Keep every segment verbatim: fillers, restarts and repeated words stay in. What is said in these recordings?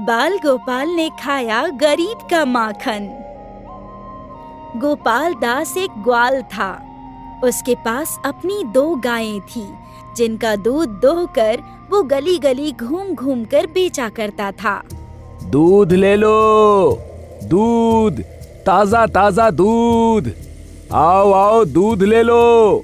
बाल गोपाल ने खाया गरीब का माखन। गोपाल दास एक ग्वाल था। उसके पास अपनी दो गायें थी, जिनका दूध दोहकर वो गली गली घूम घूम कर बेचा करता था। दूध ले लो, दूध, ताजा ताजा दूध, आओ आओ दूध ले लो।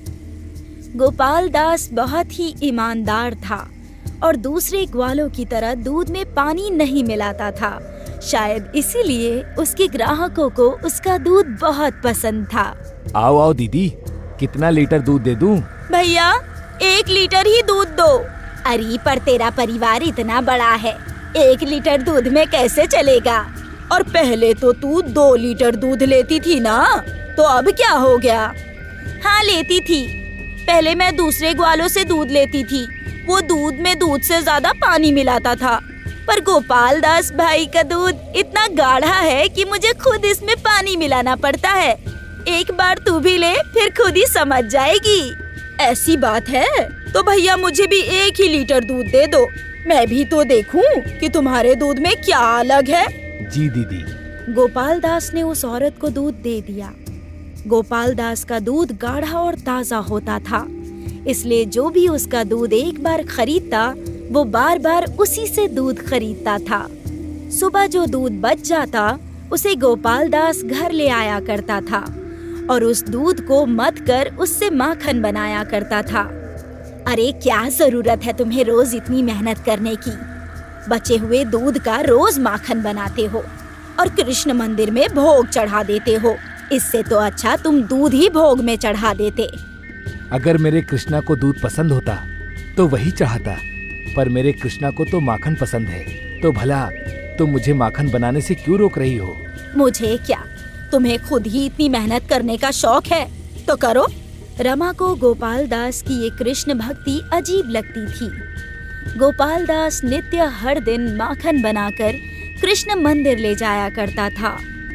गोपाल दास बहुत ही ईमानदार था और दूसरे ग्वालों की तरह दूध में पानी नहीं मिलाता था। शायद इसीलिए उसके ग्राहकों को उसका दूध बहुत पसंद था। आओ आओ दीदी, कितना लीटर दूध दे दूं? भैया, एक लीटर ही दूध दो। अरे पर तेरा परिवार इतना बड़ा है, एक लीटर दूध में कैसे चलेगा? और पहले तो तू दो लीटर दूध लेती थी ना, तो अब क्या हो गया? हाँ लेती थी, पहले मैं दूसरे ग्वालों से दूध लेती थी। वो दूध में दूध से ज्यादा पानी मिलाता था। पर गोपाल दास भाई का दूध इतना गाढ़ा है कि मुझे खुद इसमें पानी मिलाना पड़ता है। एक बार तू भी ले, फिर खुद ही समझ जाएगी। ऐसी बात है तो भैया मुझे भी एक ही लीटर दूध दे दो, मैं भी तो देखूं कि तुम्हारे दूध में क्या अलग है। जी दीदी। गोपाल दास ने उस औरत को दूध दे दिया। गोपाल दास का दूध गाढ़ा और ताजा होता था, इसलिए जो भी उसका दूध एक बार खरीदता वो बार बार उसी से दूध खरीदता था। सुबह जो दूध बच जाता उसे गोपाल दास घर ले आया करता था और उस दूध को मथ कर उससे माखन बनाया करता था। अरे क्या जरूरत है तुम्हें रोज इतनी मेहनत करने की? बचे हुए दूध का रोज माखन बनाते हो और कृष्ण मंदिर में भोग चढ़ा देते हो। इससे तो अच्छा तुम दूध ही भोग में चढ़ा देते। अगर मेरे कृष्णा को दूध पसंद होता तो वही चढ़ाता, पर मेरे कृष्णा को तो माखन पसंद है। तो भला तुम मुझे माखन बनाने से क्यों रोक रही हो? मुझे क्या, तुम्हें खुद ही इतनी मेहनत करने का शौक है तो करो। रमा को गोपाल दास की ये कृष्ण भक्ति अजीब लगती थी। गोपाल दास नित्य हर दिन माखन बनाकर कृष्ण मंदिर ले जाया करता था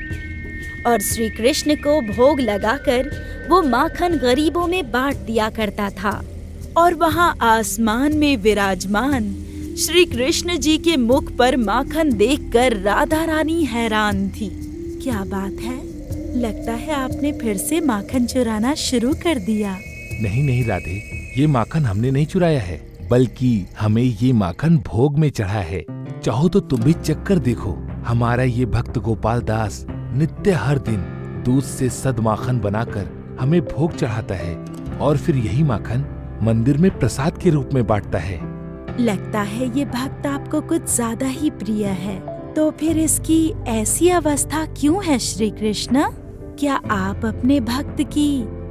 और श्री कृष्ण को भोग लगाकर वो माखन गरीबों में बांट दिया करता था। और वहाँ आसमान में विराजमान श्री कृष्ण जी के मुख पर माखन देखकर राधा रानी हैरान थी। क्या बात है, लगता है आपने फिर से माखन चुराना शुरू कर दिया। नहीं नहीं राधे, ये माखन हमने नहीं चुराया है, बल्कि हमें ये माखन भोग में चढ़ा है। चाहो तो तुम भी चक्कर देखो। हमारा ये भक्त गोपाल दास नित्य हर दिन दूध से सद माखन बनाकर हमें भोग चढ़ाता है और फिर यही माखन मंदिर में प्रसाद के रूप में बांटता है। लगता है ये भक्त आपको कुछ ज्यादा ही प्रिय है। तो फिर इसकी ऐसी अवस्था क्यों है श्री कृष्ण? क्या आप अपने भक्त की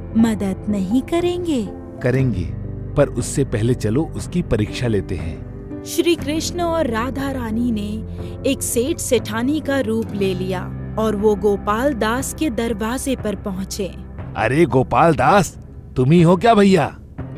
मदद नहीं करेंगे? करेंगे, पर उससे पहले चलो उसकी परीक्षा लेते हैं। श्री कृष्ण और राधा रानी ने एक सेठ सेठानी का रूप ले लिया और वो गोपाल दास के दरवाजे पर पहुँचे। अरे गोपाल दास, तुम ही हो क्या भैया?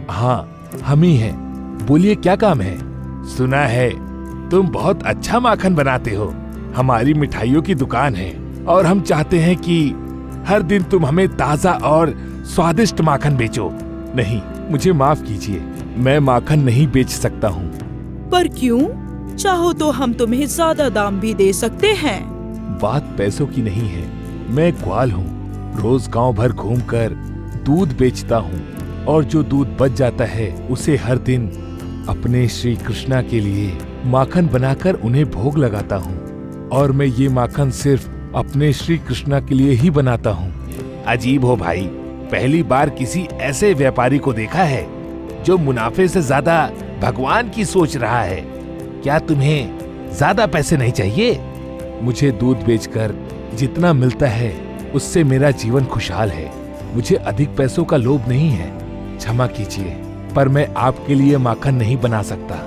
हाँ, हम ही हैं। बोलिए क्या काम है? सुना है तुम बहुत अच्छा माखन बनाते हो। हमारी मिठाइयों की दुकान है और हम चाहते हैं कि हर दिन तुम हमें ताजा और स्वादिष्ट माखन बेचो। नहीं, मुझे माफ कीजिए, मैं माखन नहीं बेच सकता हूँ। पर क्यों? चाहो तो हम तुम्हें ज्यादा दाम भी दे सकते हैं। बात पैसों की नहीं है। मैं ग्वाल हूँ, रोज गांव भर घूमकर दूध बेचता हूँ और जो दूध बच जाता है उसे हर दिन अपने श्री कृष्णा के लिए माखन बनाकर उन्हें भोग लगाता हूँ। और मैं ये माखन सिर्फ अपने श्री कृष्णा के लिए ही बनाता हूँ। अजीब हो भाई, पहली बार किसी ऐसे व्यापारी को देखा है जो मुनाफे से ज्यादा भगवान की सोच रहा है। क्या तुम्हें ज्यादा पैसे नहीं चाहिए? मुझे दूध बेचकर जितना मिलता है उससे मेरा जीवन खुशहाल है। मुझे अधिक पैसों का लोभ नहीं है। क्षमा कीजिए, पर मैं आपके लिए माखन नहीं बना सकता।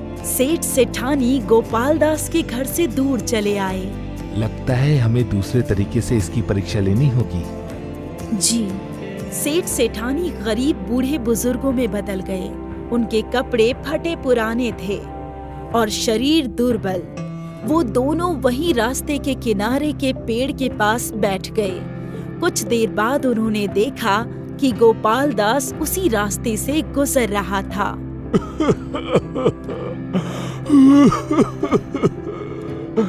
सेठ सेठानी गोपाल दास के घर से दूर चले आए। लगता है हमें दूसरे तरीके से इसकी परीक्षा लेनी होगी। जी। सेठ सेठानी गरीब बूढ़े बुजुर्गों में बदल गए। उनके कपड़े फटे पुराने थे और शरीर दुर्बल। वो दोनों वहीं रास्ते के किनारे के पेड़ के पास बैठ गए। कुछ देर बाद उन्होंने देखा कि गोपाल दास उसी रास्ते से गुजर रहा था।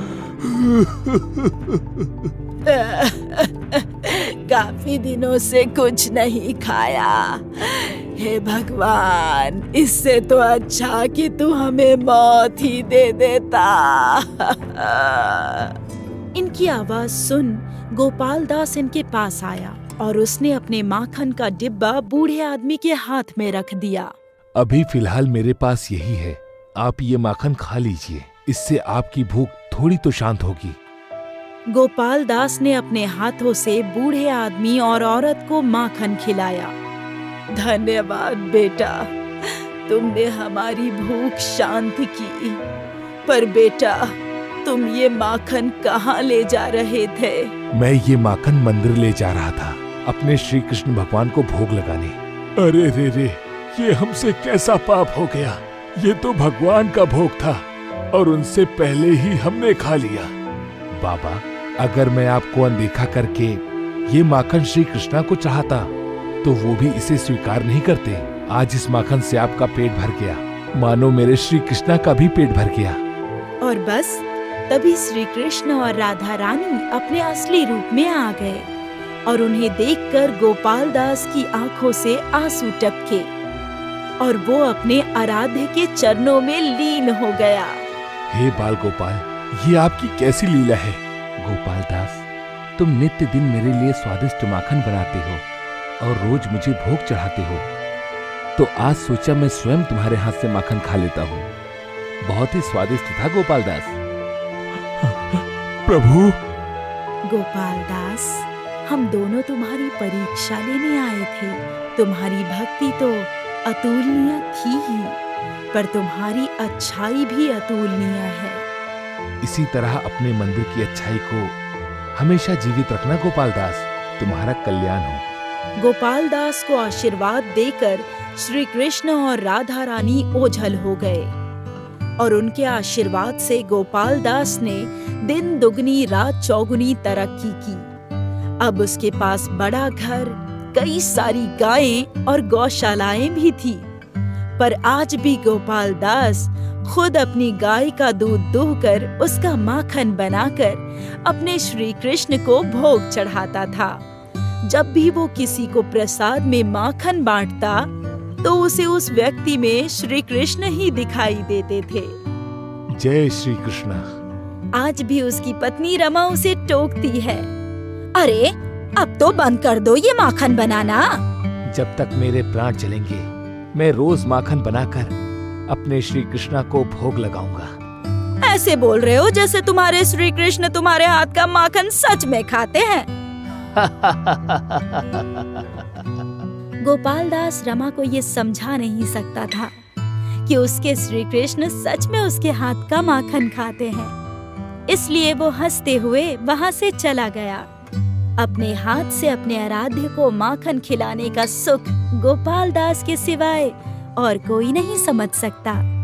काफी दिनों से कुछ नहीं खाया। हे भगवान, इससे तो अच्छा कि तू हमें मौत ही दे देता। इनकी आवाज सुन गोपाल दास इनके पास आया और उसने अपने माखन का डिब्बा बूढ़े आदमी के हाथ में रख दिया। अभी फिलहाल मेरे पास यही है, आप ये माखन खा लीजिए, इससे आपकी भूख थोड़ी तो शांत होगी। गोपाल दास ने अपने हाथों से बूढ़े आदमी और औरत को माखन खिलाया। धन्यवाद बेटा, तुमने हमारी भूख शांत की। पर बेटा, तुम ये माखन कहाँ ले जा रहे थे? मैं ये माखन मंदिर ले जा रहा था, अपने श्री कृष्ण भगवान को भोग लगाने। अरे रे रे, ये हमसे कैसा पाप हो गया। ये तो भगवान का भोग था और उनसे पहले ही हमने खा लिया। बाबा, अगर मैं आपको अनदेखा करके ये माखन श्री कृष्णा को चाहता तो वो भी इसे स्वीकार नहीं करते। आज इस माखन से आपका पेट भर गया, मानो मेरे श्री कृष्णा का भी पेट भर गया। और बस तभी श्री कृष्ण और राधा रानी अपने असली रूप में आ गए और उन्हें देखकर गोपाल दास की आंखों से आंसू टपके और वो अपने आराध्य के चरणों में लीन हो गया। हे बाल गोपाल, ये आपकी कैसी लीला है? गोपाल दास, तुम नित्य दिन मेरे लिए स्वादिष्ट माखन बनाते हो और रोज मुझे भोग चढ़ाते हो, तो आज सोचा मैं स्वयं तुम्हारे हाथ से माखन खा लेता हूँ। बहुत ही स्वादिष्ट था गोपाल दास। प्रभु। गोपाल दास, हम दोनों तुम्हारी परीक्षा लेने आए थे। तुम्हारी भक्ति तो अतुलनीय थी ही, पर तुम्हारी अच्छाई भी अतुलनीय है। इसी तरह अपने मंदिर की अच्छाई को हमेशा जीवित रखना गोपाल दास, तुम्हारा कल्याण हो। गोपाल दास को आशीर्वाद देकर श्री कृष्ण और राधा रानी ओझल हो गए और उनके आशीर्वाद से गोपाल दास ने दिन दुगनी रात चौगुनी तरक्की की। अब उसके पास बड़ा घर, कई सारी गायें और गौशालाएं भी थी। पर आज भी गोपाल दास खुद अपनी गाय का दूध दूहकर उसका माखन बनाकर अपने श्री कृष्ण को भोग चढ़ाता था। जब भी वो किसी को प्रसाद में माखन बांटता तो उसे उस व्यक्ति में श्री कृष्ण ही दिखाई देते थे। जय श्री कृष्ण। आज भी उसकी पत्नी रमा उसे टोकती है, अरे अब तो बंद कर दो ये माखन बनाना। जब तक मेरे प्राण चलेंगे मैं रोज माखन बनाकर अपने श्री कृष्णा को भोग लगाऊंगा। ऐसे बोल रहे हो जैसे तुम्हारे श्री कृष्ण तुम्हारे हाथ का माखन सच में खाते हैं। गोपाल दास रमा को ये समझा नहीं सकता था कि उसके श्री कृष्ण सच में उसके हाथ का माखन खाते हैं। इसलिए वो हंसते हुए वहाँ से चला गया। अपने हाथ से अपने आराध्य को माखन खिलाने का सुख गोपाल दास के सिवाय और कोई नहीं समझ सकता।